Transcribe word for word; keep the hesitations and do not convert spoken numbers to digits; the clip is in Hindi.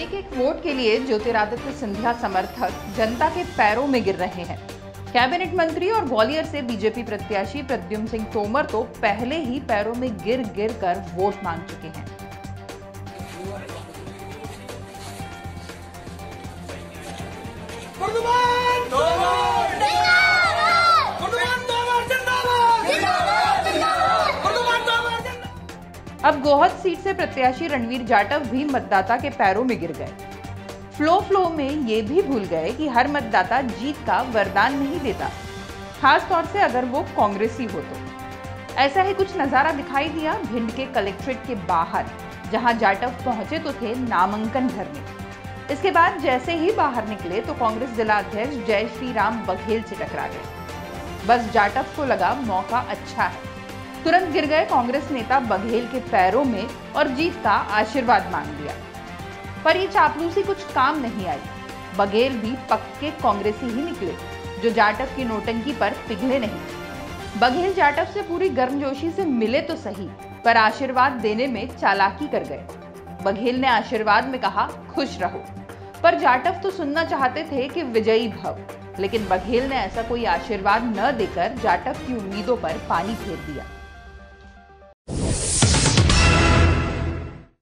एक एक वोट के लिए ज्योतिरादित्य सिंधिया समर्थक जनता के पैरों में गिर रहे हैं। कैबिनेट मंत्री और ग्वालियर से बीजेपी प्रत्याशी प्रद्युम्न सिंह तोमर तो पहले ही पैरों में गिर गिर कर वोट मांग चुके हैं। अब गोहद सीट से प्रत्याशी रणवीर जाटव भी मतदाता के पैरों में गिर गए। फ्लो फ्लो में ये भी भूल गए कि हर मतदाता जीत का वरदान नहीं देता, खास तौर से अगर वो कांग्रेसी हो तो। ऐसा ही कुछ नजारा दिखाई दिया भिंड के कलेक्ट्रेट के बाहर, जहां जाटव पहुंचे तो थे नामांकन भरने। इसके बाद जैसे ही बाहर निकले तो कांग्रेस जिला अध्यक्ष जय श्री राम बघेल से टकरा गए। बस जाटव को लगा मौका अच्छा है, तुरंत गिर गए कांग्रेस नेता बघेल के पैरों में और जीत का आशीर्वाद मांग लिया। पर ये चापलूसी कुछ काम नहीं आई। बघेल भी पक्के कांग्रेसी ही निकले, जो जाटव की नोटंकी पर पिघले नहीं। बघेल जाटव से पूरी गर्मजोशी से मिले तो सही, पर आशीर्वाद देने में चालाकी कर गए। बघेल ने आशीर्वाद में कहा खुश रहो, पर जाटव तो सुनना चाहते थे कि विजयी भव। लेकिन बघेल ने ऐसा कोई आशीर्वाद न देकर जाटव की उम्मीदों पर पानी फेर दिया।